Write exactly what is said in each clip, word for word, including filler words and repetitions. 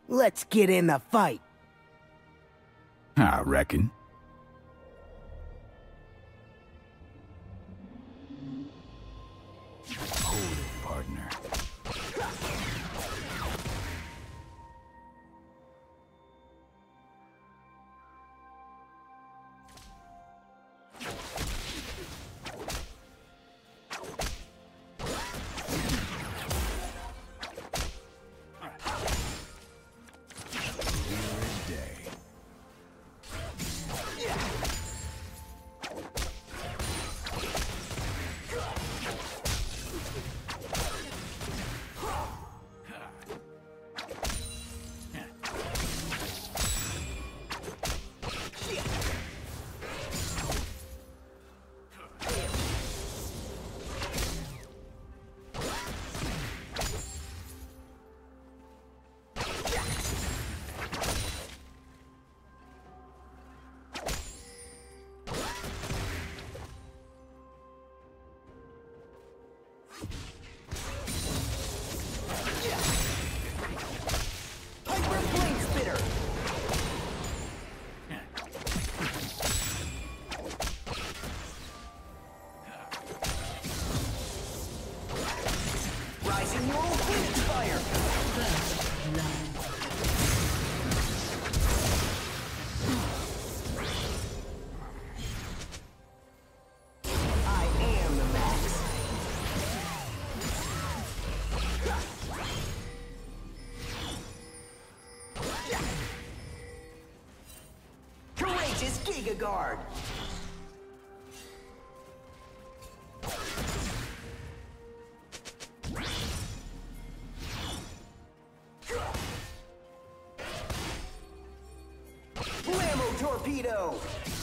Let's get in the fight. I reckon. Hold it, partner. Giga Guard. Blammo Torpedo.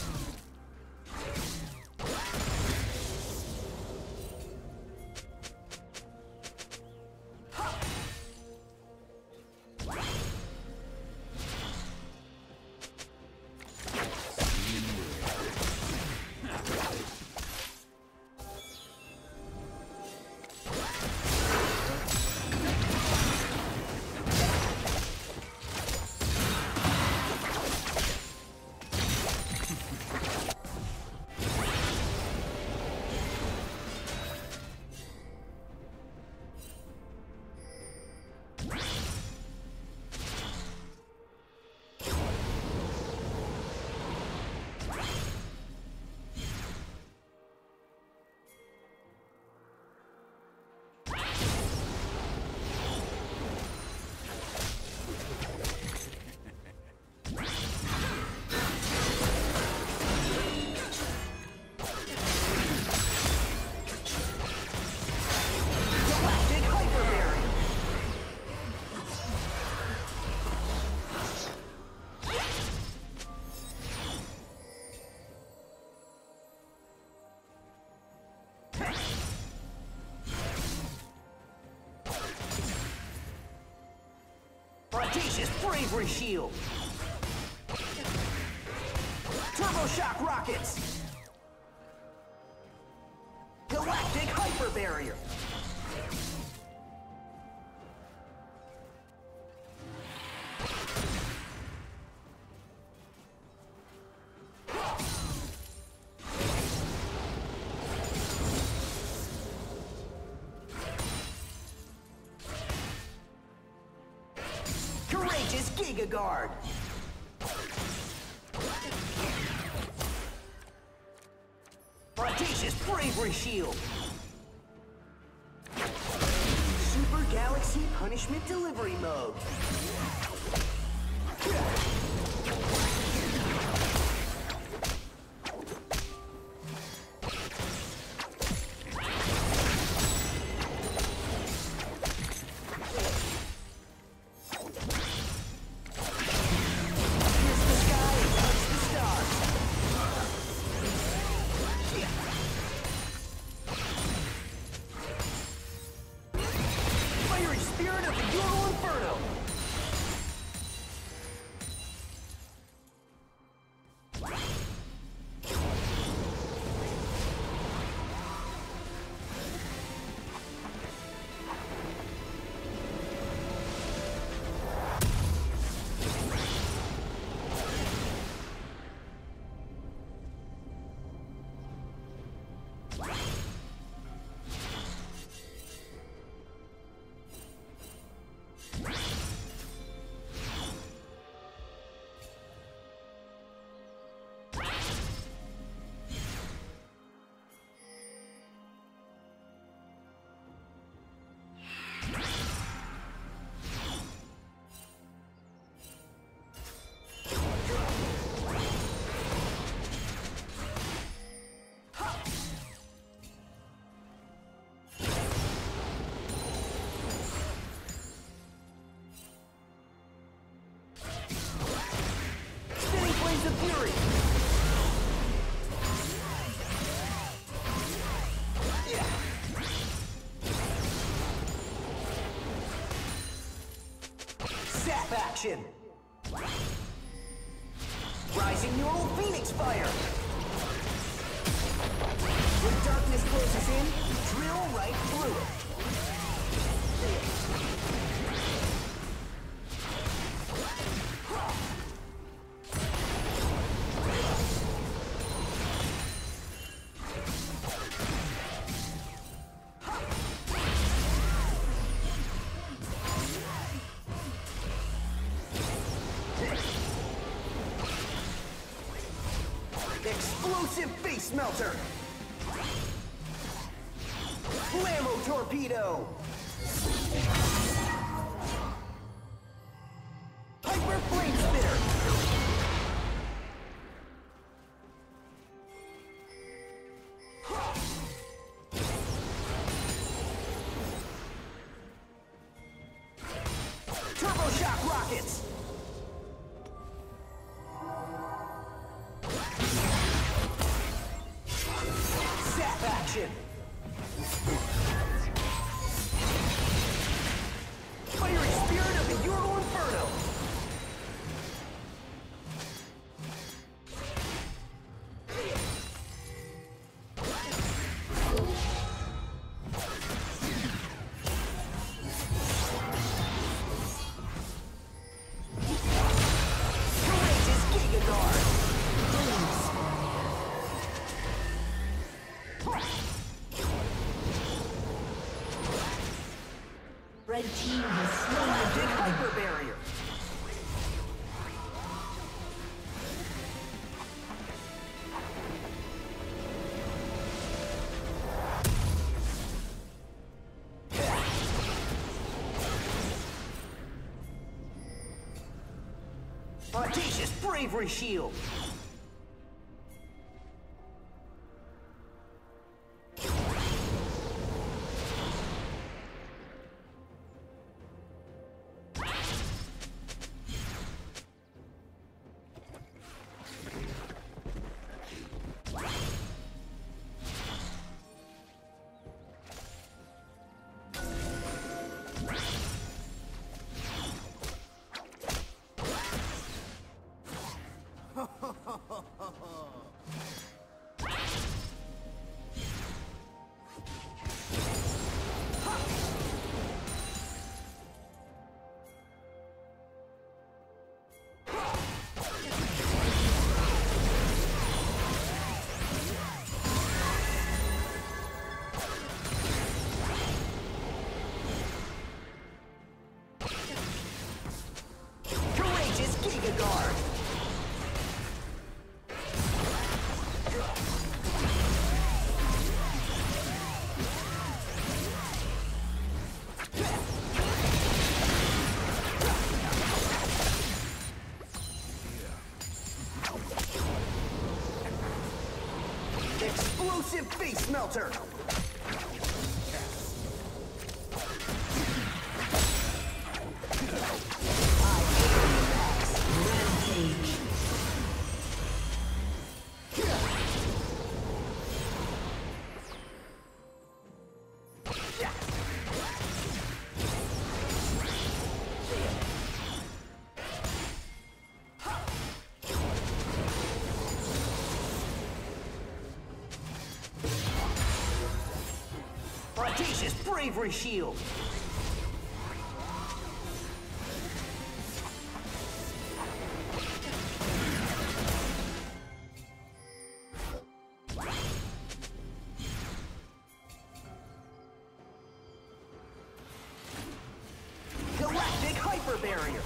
Audacious Bravery Shield! Turbo Shock Rockets! Galactic Hyper Barrier! Courageous Giga Guard! Audacious Bravery Shield! Super Galaxy Punishment Delivery Mode! Spirit of the Euro Inferno! Fury! Zap action! Rising Neural Phoenix Fire! When darkness closes in, drill right through it. Explosive Face Melter! Blammo Torpedo! Hyper Flame Spitter! Turbo Shock Rockets! Zap action! Fiery Spirit of the Ural Inferno! Courageous Giga Guard! Red team has slain the Big dragon. Hyper Barrier! Audacious Bravery Shield! Courageous Giga Guard! Explosive Face Melter! Audacious Bravery Shield! Galactic Hyper Barrier!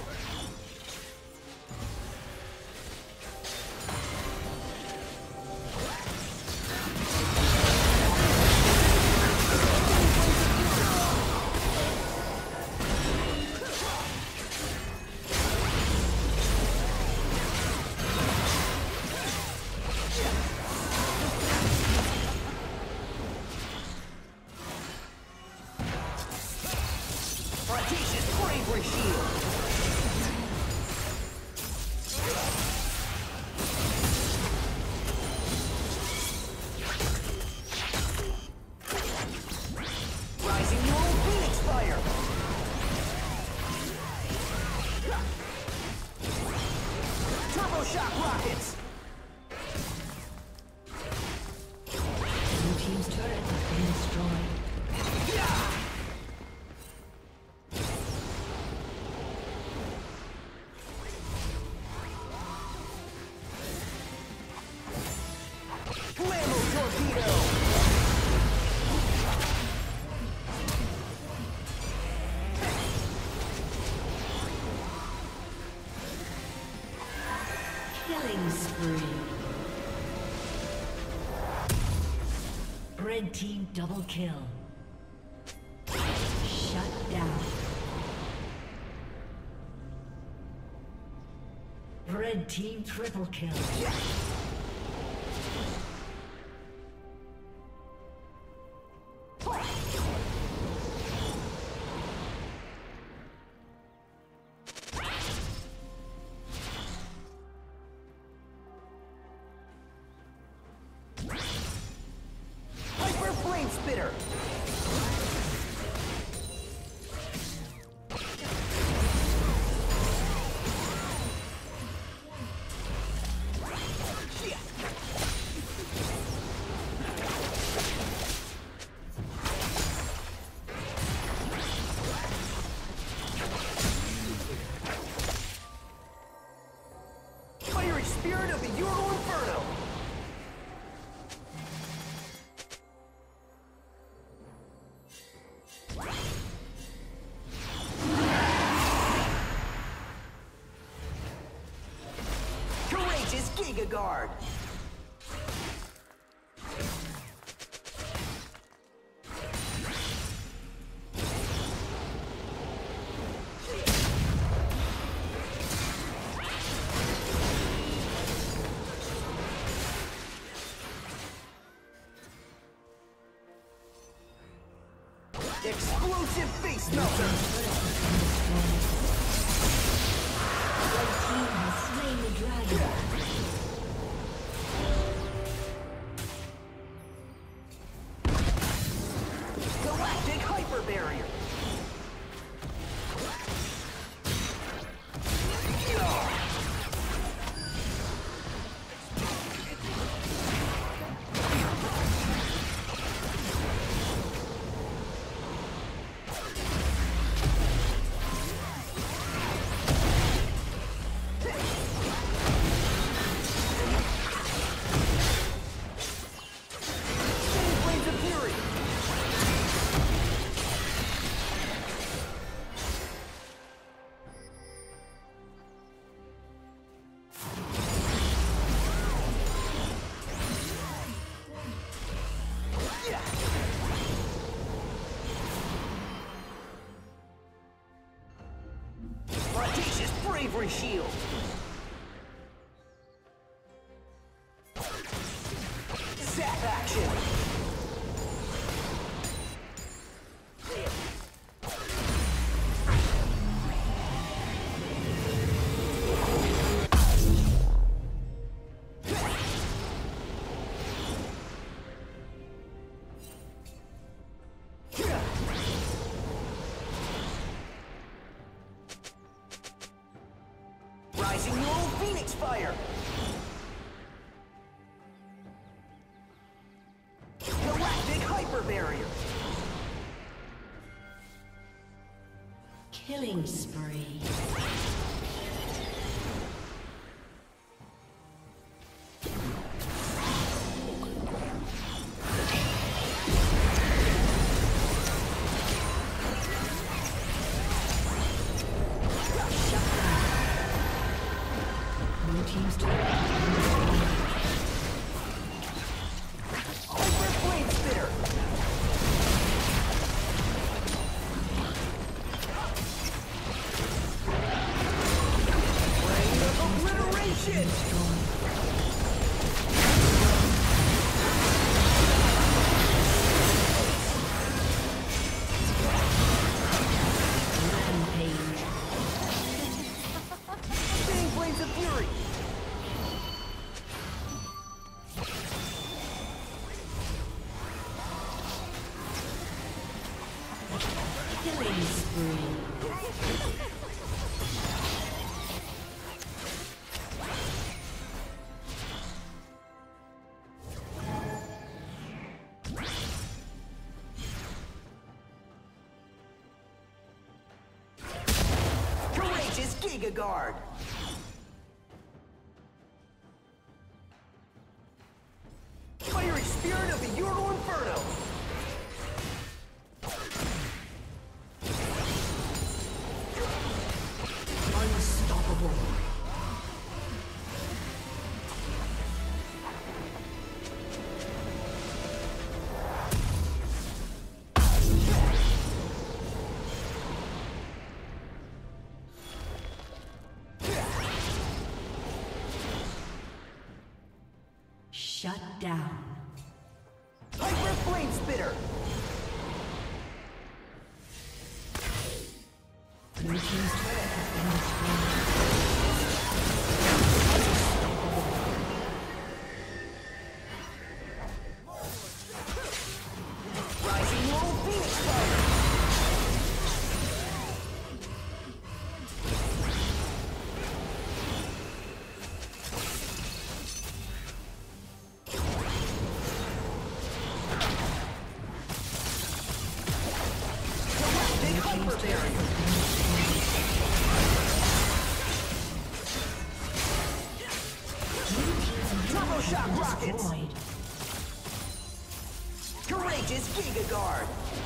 shock rockets! Blue team's turret has been destroyed. Yeah! Killing spree. Red team double kill. Shut down. Red team triple kill. Spitter. Fiery spirit of the Euro Inferno. Giga Guard. Explosive face melter. Red team has slain the dragon. Galactic hyper barrier. Audacious bravery shield. Zap action. Rising Neural Phoenix Fire! Galactic Hyper Barrier! Killing spree. Team's turret Hyper Flame Spitter! Rain of Obliteration! Spinning Flames of Fury! Giga Guard. Fiery Spirit of the Ural Inferno. Unstoppable. Shut down. Hyper Flame Spitter. Blue team's turret has been destroyed. Rising World Phoenix Fire. Shock rockets! Courageous Giga Guard!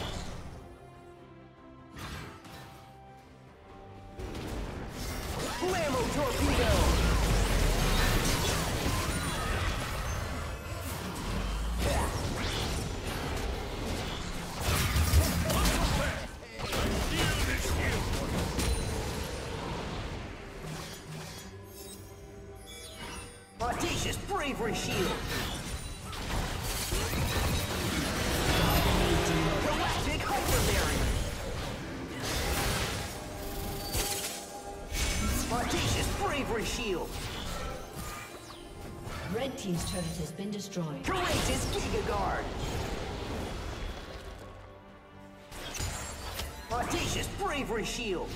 Blammo Torpedo! Audacious Bravery Shield! Galactic Hyper Barrier! Audacious Bravery Shield! Red team's turret has been destroyed. Courageous Giga Guard! Audacious Bravery Shield!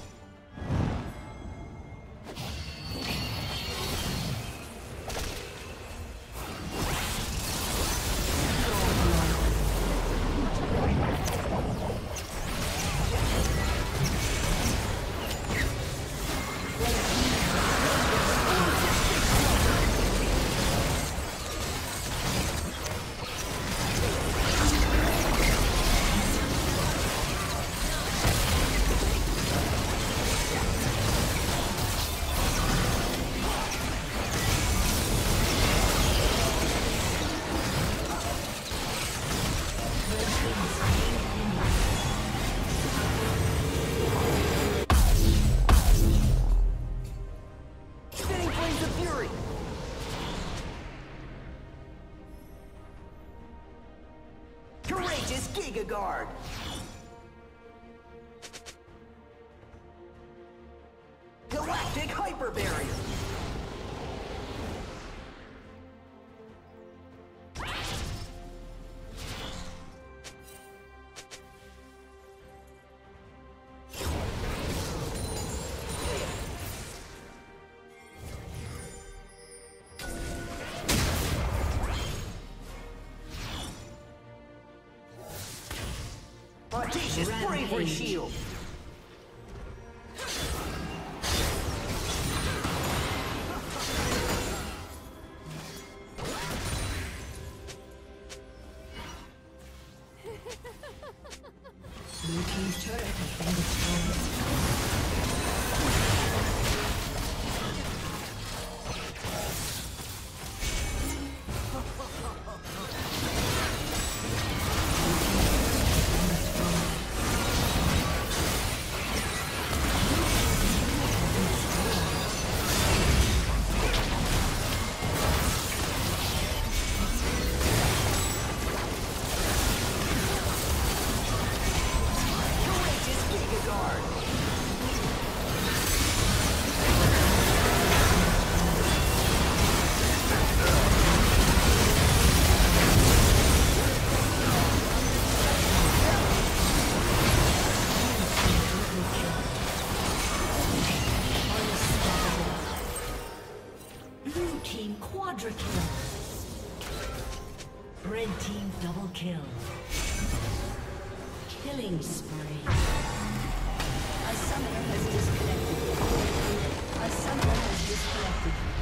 Giga Guard! Galactic Hyper Barrier! Audacious Bravery Shield! Blue team's turret has been destroyed. Quadra kill. Red team double kill. Killing spree. A summoner has disconnected. A summoner has disconnected.